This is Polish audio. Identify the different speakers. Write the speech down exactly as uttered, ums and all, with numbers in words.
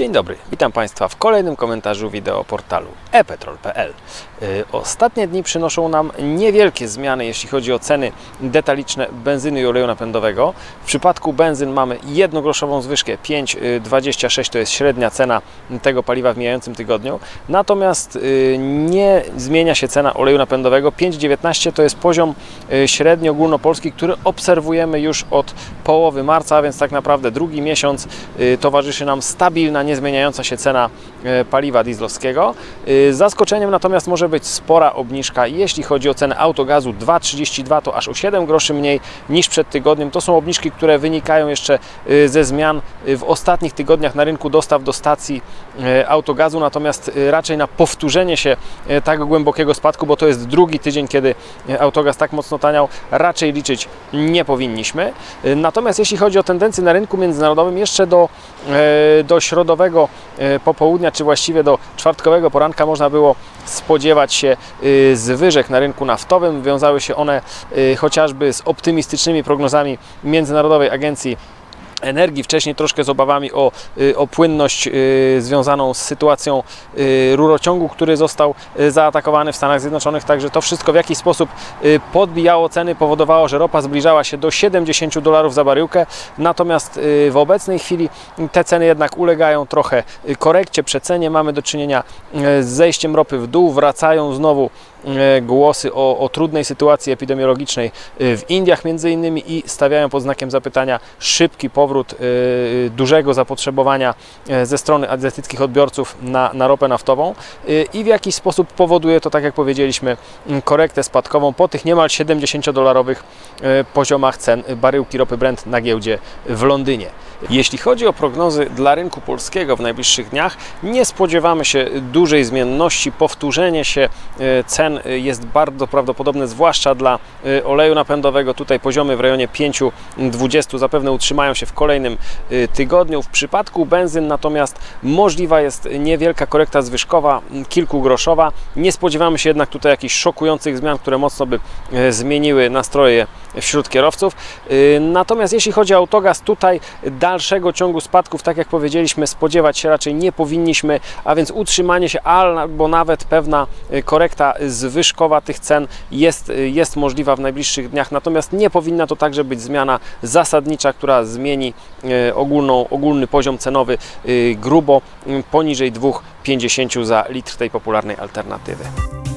Speaker 1: Dzień dobry, witam Państwa w kolejnym komentarzu wideo portalu e petrol kropka p l. Ostatnie dni przynoszą nam niewielkie zmiany, jeśli chodzi o ceny detaliczne benzyny i oleju napędowego. W przypadku benzyn mamy jednogroszową zwyżkę, pięć dwadzieścia sześć to jest średnia cena tego paliwa w mijającym tygodniu. Natomiast nie zmienia się cena oleju napędowego, pięć dziewiętnaście to jest poziom średni ogólnopolski, który obserwujemy już od połowy marca, a więc tak naprawdę drugi miesiąc towarzyszy nam stabilna, niezmieniająca się cena paliwa dieslowskiego. Zaskoczeniem natomiast może być spora obniżka, jeśli chodzi o cenę autogazu dwa trzydzieści dwa, to aż o siedem groszy mniej niż przed tygodniem. To są obniżki, które wynikają jeszcze ze zmian w ostatnich tygodniach na rynku dostaw do stacji autogazu, natomiast raczej na powtórzenie się tak głębokiego spadku, bo to jest drugi tydzień, kiedy autogaz tak mocno taniał, raczej liczyć nie powinniśmy. Natomiast jeśli chodzi o tendencje na rynku międzynarodowym, jeszcze do, do środowego popołudnia, czy właściwie do czwartkowego poranka można było spodziewać się zwyżek na rynku naftowym. Wiązały się one chociażby z optymistycznymi prognozami Międzynarodowej Agencji Energii, wcześniej troszkę z obawami o, o płynność y, związaną z sytuacją y, rurociągu, który został y, zaatakowany w Stanach Zjednoczonych. Także to wszystko w jakiś sposób y, podbijało ceny, powodowało, że ropa zbliżała się do siedemdziesięciu dolarów za baryłkę. Natomiast y, w obecnej chwili te ceny jednak ulegają trochę korekcie, przecenie. Mamy do czynienia y, z zejściem ropy w dół, wracają znowu głosy o, o trudnej sytuacji epidemiologicznej w Indiach między innymi i stawiają pod znakiem zapytania szybki powrót y, dużego zapotrzebowania ze strony azjatyckich odbiorców na, na ropę naftową y, i w jakiś sposób powoduje to, tak jak powiedzieliśmy, korektę spadkową po tych niemal siedemdziesięciodolarowych y, poziomach cen baryłki ropy Brent na giełdzie w Londynie. Jeśli chodzi o prognozy dla rynku polskiego w najbliższych dniach, nie spodziewamy się dużej zmienności. Powtórzenie się cen jest bardzo prawdopodobne, zwłaszcza dla oleju napędowego. Tutaj poziomy w rejonie pięć dwadzieścia zapewne utrzymają się w kolejnym tygodniu. W przypadku benzyn natomiast możliwa jest niewielka korekta zwyżkowa, kilkugroszowa. Nie spodziewamy się jednak tutaj jakichś szokujących zmian, które mocno by zmieniły nastroje wśród kierowców. Natomiast jeśli chodzi o autogaz, tutaj dalszego ciągu spadków, tak jak powiedzieliśmy, spodziewać się raczej nie powinniśmy, a więc utrzymanie się albo nawet pewna korekta zwyżkowa tych cen jest, jest możliwa w najbliższych dniach, natomiast nie powinna to także być zmiana zasadnicza, która zmieni ogólną, ogólny poziom cenowy grubo poniżej dwóch pięćdziesięciu za litr tej popularnej alternatywy.